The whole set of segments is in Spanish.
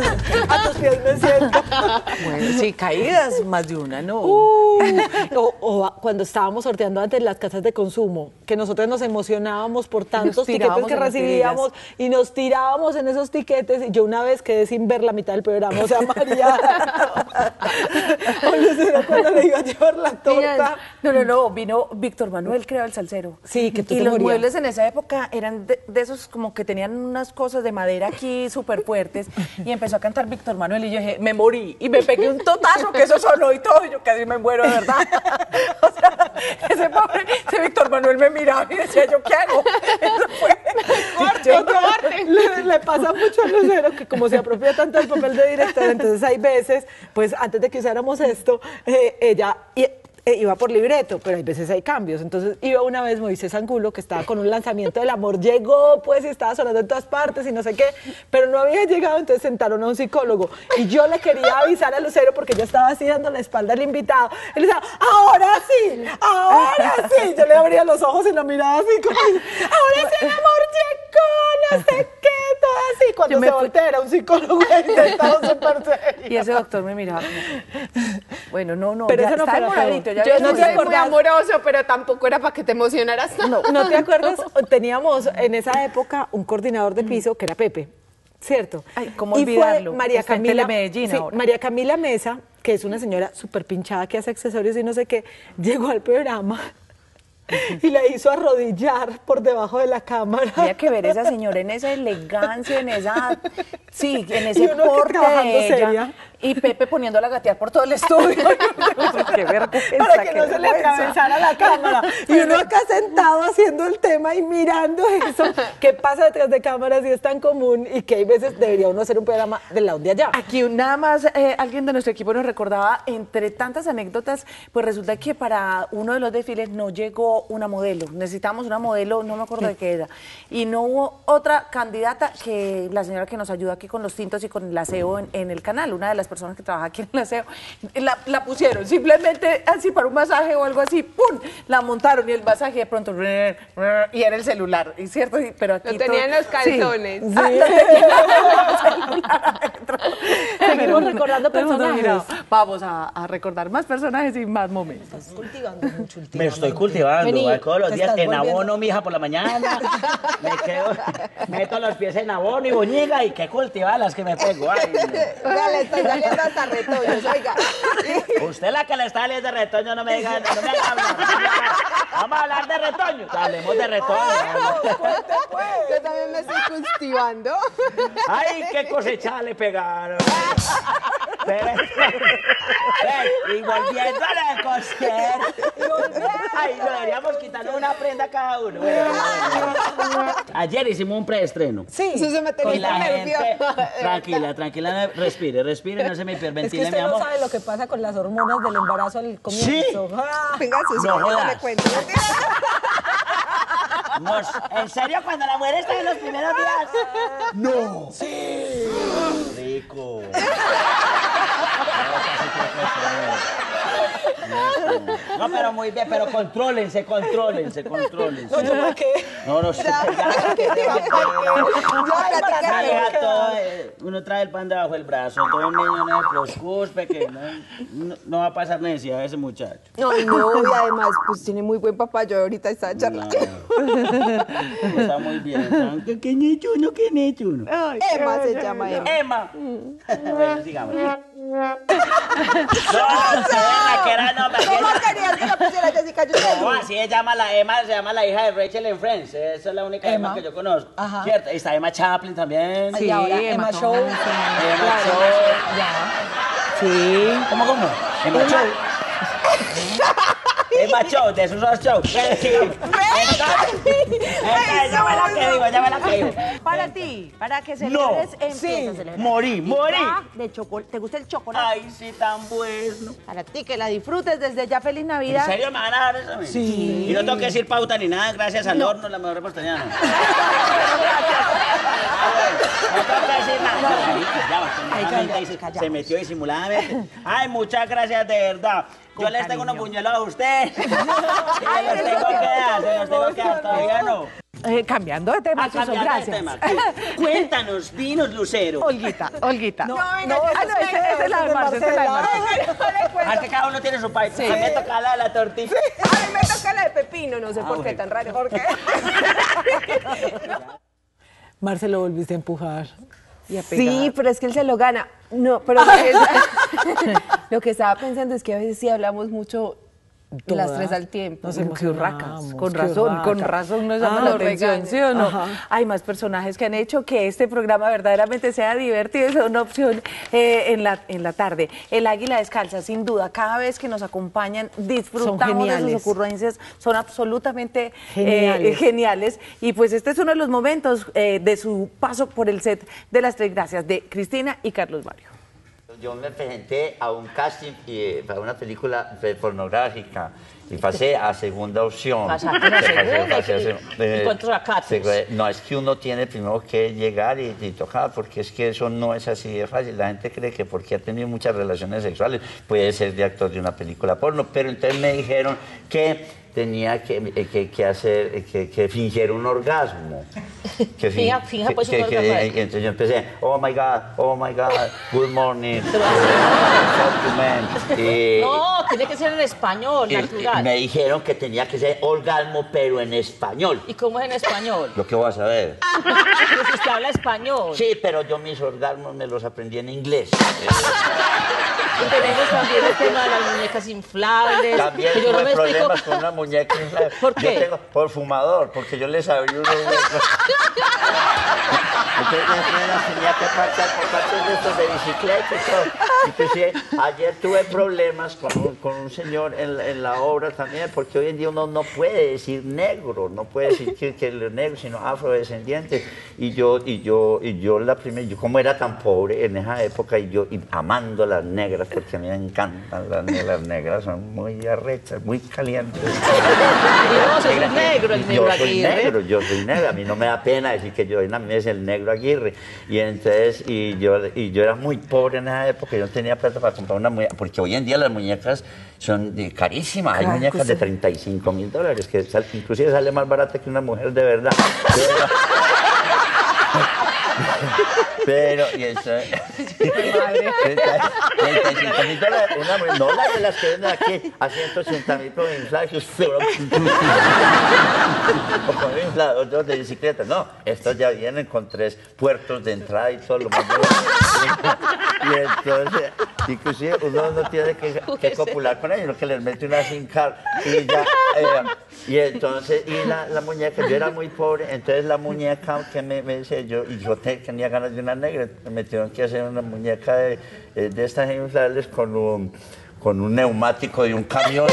A tus pies me siento. Bueno, sí, caídas, más de una, ¿no? O cuando estábamos sorteando antes las casas de consumo, que nosotros nos emocionábamos por tantos tiquetes tirábamos que en las recibíamos y nos tirábamos en esos tiquetes. Y yo una vez quedé sin ver la mitad del programa, o sea, María. Oye, ¿será cuando le iba a llevar la torta? No, vino Víctor Manuel, creo, el salsero. Sí, que tú Y te los morías. muebles en esa época eran de esos como que tenían unas cosas de madera aquí súper fuertes. Y empezó a cantar Víctor Manuel y yo dije, me morí. Y me pegué un totazo que eso sonó y todo. Y yo casi me muero, de verdad. O sea, ese Víctor Manuel me miraba y decía, ¿yo qué hago? Eso fue. Le pasa mucho a Lucero que como se apropia tanto del papel de director, entonces hay veces, pues antes de que usáramos esto, ella iba por libreto, pero hay veces hay cambios. Entonces iba una vez Moisés Angulo, que estaba con un lanzamiento del amor, llegó pues y estaba sonando en todas partes y no sé qué, pero no había llegado, entonces sentaron a un psicólogo y yo le quería avisar a Lucero porque yo estaba así dando la espalda al invitado. Él decía, ahora sí, ahora sí. Yo le abría los ojos y lo miraba así como, ahora sí el amor llegó, no sé qué, todo así. Cuando se voltea era un psicólogo intentado súper serio. Y ese doctor me miraba como, bueno, no, Pero ya eso no está fue lo demoradito. peor. Ya Yo había no te sucedido. acordás. Muy amoroso, pero tampoco era para que te emocionaras tanto. ¿No te acuerdas? Teníamos en esa época un coordinador de piso que era Pepe, ¿cierto? Ay, ¿cómo y olvidarlo? Fue María Está en Camila, Telemedellín sí, ahora. María Camila Mesa, que es una señora súper pinchada que hace accesorios y no sé qué, llegó al programa y la hizo arrodillar por debajo de la cámara. Había que ver esa señora en esa elegancia, en esa, sí, en Y ese uno que porte trabajando de ella. seria. Y Pepe poniéndola a gatear por todo el estudio. Qué vergüenza, Para que qué no se le vergüenza. atravesara la cámara. Y uno acá sentado haciendo el tema y mirando eso, que pasa detrás de cámaras y es tan común y que hay veces debería uno hacer un programa del lado de allá. Aquí nada más alguien de nuestro equipo nos recordaba, entre tantas anécdotas, pues resulta que para uno de los desfiles no llegó una modelo. Necesitamos una modelo, no me acuerdo de qué era. Y no hubo otra candidata que la señora que nos ayuda aquí con los tintos y con el aseo en el canal, una de las personas que trabaja aquí en el aseo. La pusieron simplemente así para un masaje o algo así, ¡pum! La montaron y el masaje de pronto, y era el celular, ¿es cierto? Pero aquí Lo tenían todo- los calzones. Sí. Ah, lo tenían el celular adentro. Seguimos recordando Todo el mundo personajes. miraba. Vamos a recordar más personajes y más momentos. Cultivando mucho el Me estoy cultivando, Vení, todos los te días estás en volviendo- abono, mija, por la mañana. Meto los pies en abono y boñiga y qué cultivar las que me pego. Ay, Ya le estoy saliendo hasta retoños, oiga. no. Usted la que le está saliendo de retoño, no me diga, no me haga hablar. Vamos a hablar de retoño. Hablemos de retoño. Yo también me estoy cultivando. Ay, qué cosecha le pegaron. Pero, y volviendo a la coser. Ay, no deberíamos quitarle una prenda a cada uno. Ayer hicimos un preestreno. Sí. Eso se me Y tenía la gente, nerviosa. tranquila, respire, no se me Es que hiperventile, usted mi no amor. sabe lo que pasa con las hormonas del embarazo al comienzo. Ah. Venga, Susi, No no le jodas. cuento. ¿En serio cuando la mujer está en los primeros días? No. Sí. Rico. No, pero muy bien, pero contrólense. No, yo para qué. No sé. Uno trae el pan debajo del brazo, todo el niño no se preocupe, que no va a pasar necesidad ese muchacho. No, y además, pues tiene muy buen papá. Yo ahorita estaba charlando. No, está muy bien. ¿Qué nicho uno? Emma se llama Emma. Emma. Bueno, sigamos. No, la que era no, ¿Cómo querías que yo pusiera Jessica Jones? no, así se llama la Emma, se llama la hija de Rachel en Friends. Esa es la única Emma, que yo conozco. Ajá. ¿Cierto? Y está Emma Chaplin también. Y ahora Emma Show. Emma Show. Sí. ¿Cómo? Emma Show. Emma Show, de esos dos shows. Entonces, ella me la que digo. Para ti, para que No. celebres, empieza Sí. a celebrar. Morí. De chocolate. ¿Te gusta el chocolate? Ay, sí, tan bueno. Para ti, que la disfrutes desde ya. Feliz ¿En Navidad. serio me van a dar eso a mí? Sí. Y no tengo que decir pauta ni nada, gracias al horno, la mejor repostería. No tengo que decir nada. Callamos. Se metió disimuladamente. Ay, muchas gracias, de verdad. Yo les tengo unos buñuelos a usted. Se los tengo que dar, todavía no. Cambiando de tema, Suso, Cambiando de gracias. tema. Cuéntanos, dinos, Lucero. Olguita. No, Esa es la de Marce, esa es la de Marce. Aparte, cada uno tiene su país. A mí me toca la de la tortilla. A mí me toca la de pepino, no sé por qué, tan raro. ¿Por qué? Marce, lo volviste a empujar. Y a pegar. Sí, pero es que él se lo gana. No, pero lo que estaba pensando es que a veces sí hablamos mucho las tres al tiempo. Nos Qué urracas, emocionamos, con qué razón nos llama la nos atención, regañan. ¿sí o no? Ajá. Hay más personajes que han hecho que este programa verdaderamente sea divertido, es una opción en la tarde. El Águila Descalza, sin duda, cada vez que nos acompañan disfrutamos de sus geniales. ocurrencias, son absolutamente Geniales. geniales. Y pues este es uno de los momentos de su paso por el set de Las Tres Gracias, de Cristina y Carlos Mario. Yo me presenté a un casting para una película pornográfica y pasé a segunda opción. Pasaste a la segunda, Pasé ¿y cuántos acates? No, es que uno tiene primero que llegar y tocar, porque es que eso no es así de fácil. La gente cree que porque ha tenido muchas relaciones sexuales puede ser de actor de una película porno, pero entonces me dijeron que tenía que fingir un orgasmo. Finja pues un orgasmo. Entonces yo empecé, oh my God, good morning, No, tiene que ser en español, natural. me dijeron que tenía que ser orgasmo, pero en español. ¿Y cómo es en español? Lo que vas a saber. Pues usted habla español. Sí, pero yo mis orgasmos me los aprendí en inglés. Y tenemos también el tema de las muñecas inflables. También que yo no tuve me problemas explico. con una muñeca inflable. ¿Por qué? Por fumador, porque yo les abrí unos huecos. Entonces las tenía que pasar por partes de estos de bicicleta y todo. Inclusive ayer tuve problemas con un señor en la obra también, porque hoy en día uno no puede decir negro, no puede decir que el negro, sino afrodescendiente. Y yo la primera, yo como era tan pobre en esa época, y amando a las negras, porque a mí me encantan las negras, son muy arrechas, muy calientes. Y no, sos un negro, el negro Aguirre. Yo soy negro, a mí no me da pena decir que yo, a mí es el negro Aguirre. Y entonces, yo era muy pobre en esa época, yo no tenía plata para comprar una muñeca, porque hoy en día las muñecas son carísimas, hay muñecas de $35,000, que inclusive sale más barata que una mujer de verdad. Pero, y eso, $35,000, una mujer, no la de las que venden aquí, a $180,000 por inflados, o con inflador de bicicleta, no, estos ya vienen con 3 puertos de entrada y todo lo más. Y entonces, inclusive uno no tiene que copular con ellos, sino que les mete una SIM card y ya. Y entonces, la muñeca, yo era muy pobre, entonces la muñeca que me dice, yo tenía ganas de una negra, me metieron que hacer una muñeca de estas inflables con un neumático de un camión.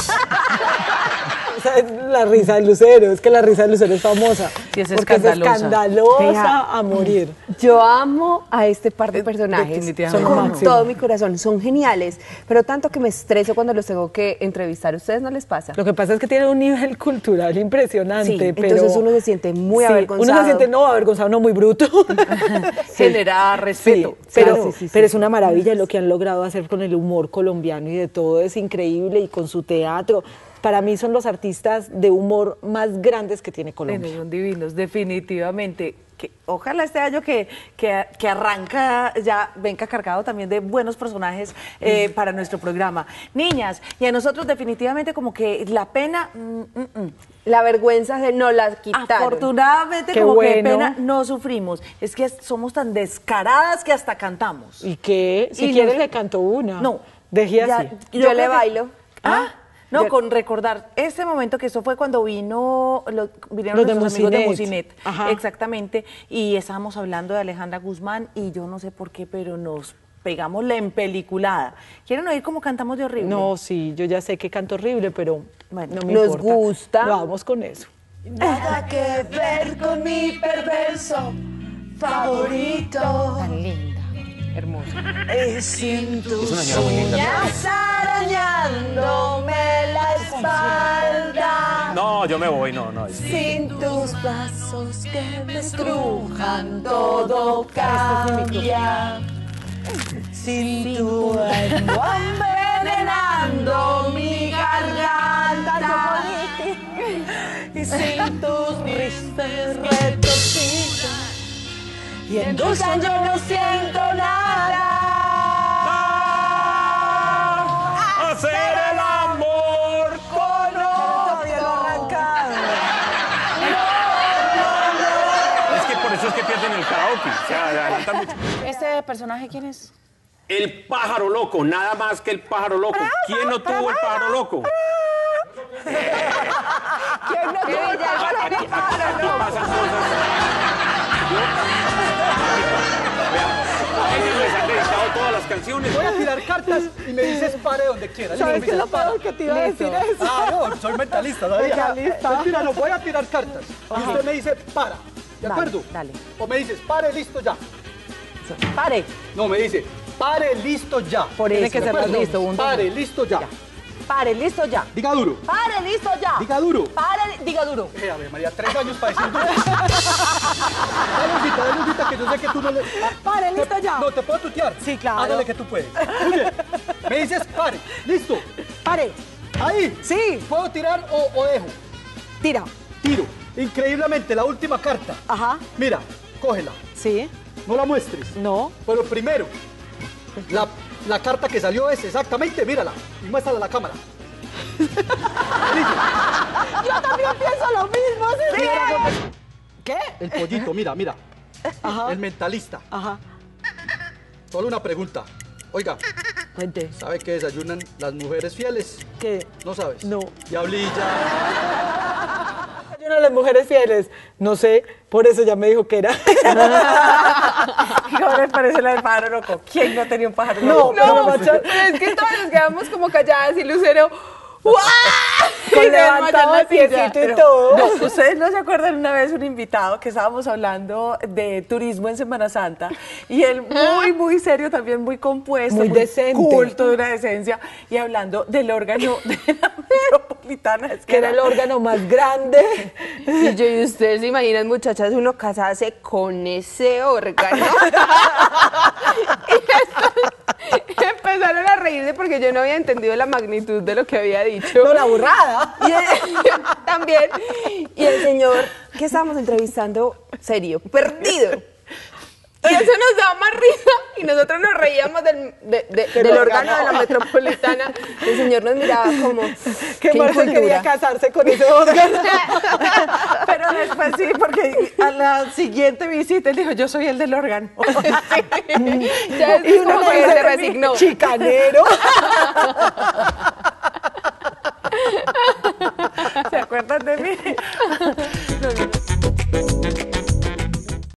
O sea, la risa de Lucero, es que la risa de Lucero es famosa. Sí, es porque escandalosa. es escandalosa Vea, a morir. Yo amo a este par de personajes definitivamente. con Son lo máximo. todo mi corazón, son geniales, pero tanto que me estreso cuando los tengo que entrevistar. ¿A ustedes no les pasa? Lo que pasa es que tiene un nivel cultural impresionante, Sí, pero... entonces uno se siente muy avergonzado. Uno se siente, no, avergonzado, no, muy bruto. Genera respeto. Sí, pero, Claro, sí. pero es una maravilla lo que han logrado hacer con el humor colombiano y de todo, es increíble, y con su teatro. Para mí son los artistas de humor más grandes que tiene Colombia. Son divinos, definitivamente. Que ojalá este año que arranca ya venga cargado también de buenos personajes para nuestro programa. Niñas, y a nosotros definitivamente como que la pena... La vergüenza de no la quitaron. Afortunadamente Qué como que bueno. pena no sufrimos. Es que somos tan descaradas que hasta cantamos. ¿Y qué? Si Y quiere nos- le canto una. No. Dejé Ya- así. Yo creo le que- bailo. No, Yo- con recordar este momento que eso fue cuando vinieron Los de nuestros amigos de Musinet. Musinet. Ajá. Exactamente. Y estábamos hablando de Alejandra Guzmán y yo no sé por qué, pero nos pegamos la empeliculada. ¿Quieren oír cómo cantamos de horrible? No, sí, yo ya sé que canto horrible, pero Bueno, no me nos importa. gusta. Vamos con eso. Nada que ver con mi perverso favorito. Tan linda, hermosa. Sin tus uñas arañándome la espalda. No, yo me voy, no. Sin tus brazos que me estrujan, todo cambia. Sin tu lengua envenenando mi garganta. Y sin tus risas se retorcilla y endulzan yo no siento nada. Hacer el amor con Todavía no arranca. Es que por eso es que pierden el karaoke. O sea, adelantan mucho. ¿Este personaje quién es? El pájaro loco, nada más que el pájaro loco. ¿Quién no tuvo el pájaro loco? ¿Quién no tuvo el pájaro Aquí loco? pasan cosas. A ellos les han dedicado todas las canciones. Voy a tirar cartas y me dices pare donde quieras. ¿Sabes qué es lo para. peor que te iba a decir eso? Ah, no, soy mentalista todavía. Mentira, no, voy a tirar cartas. Y usted me dice para. ¿De acuerdo? Dale. O me dices pare, listo, ya. Pare. No, me dice pare, listo, ya. Por Tiene eso. que ser ¿De acuerdo? listo, un, dos, Pare, listo, ya. Pare, listo ya. Diga duro. Pare, listo ya. Diga duro. Pare, diga duro. A ver, María, 3 años para decir duro. Dale, Lupita, que yo sé que tú no le... Pare, listo ya. No, ¿te puedo tutear? Sí, claro. Hágale que tú puedes. Muy bien. Me dices pare, listo. Pare. Ahí. Sí. ¿Puedo tirar o dejo? Tira. Tiro. Increíblemente, la última carta. Ajá. Mira, cógela. Sí. No la muestres. No. Pero primero, la carta que salió es exactamente, mírala. Y muéstrala a la cámara. Yo también pienso lo mismo. Sí. ¿Qué? El pollito, mira. Ajá. El mentalista. Ajá. Solo una pregunta. Oiga, Cuente. ¿sabe qué desayunan las mujeres fieles? ¿Qué? ¿No sabes? No. Diablilla. Yo no las mujeres fieles. No sé, por eso ya me dijo que era. ¿Cómo les parece la del pájaro loco? ¿Quién no tenía un pájaro No, loco? pero No, macho, pero es que todos nos quedamos como calladas y Lucero. ¡Guau! con Y se desmayó en levantado la el piecito silla. y Pero, todo. no, ¿ustedes no se acuerdan una vez un invitado que estábamos hablando de turismo en Semana Santa? Y él muy serio, también muy compuesto, Muy decente. culto, de una decencia, y hablando del órgano de la metropolitana. Es Que era el órgano más grande. Y ustedes se imaginan, muchachas, uno casarse con ese órgano. Y empezaron a reírse porque yo no había entendido la magnitud de lo que había dicho. No, la burrada. También. Y el señor que estábamos entrevistando, serio, perdido. Y eso nos daba más risa y nosotros nos reíamos del órgano de la metropolitana. El señor nos miraba como, Que qué Marcel quería incultura. casarse con ese órgano. Pero después sí, porque a la siguiente visita él dijo, yo soy el del órgano. Ya es como que se resignó. Chicanero. ¿Se acuerdan de mí?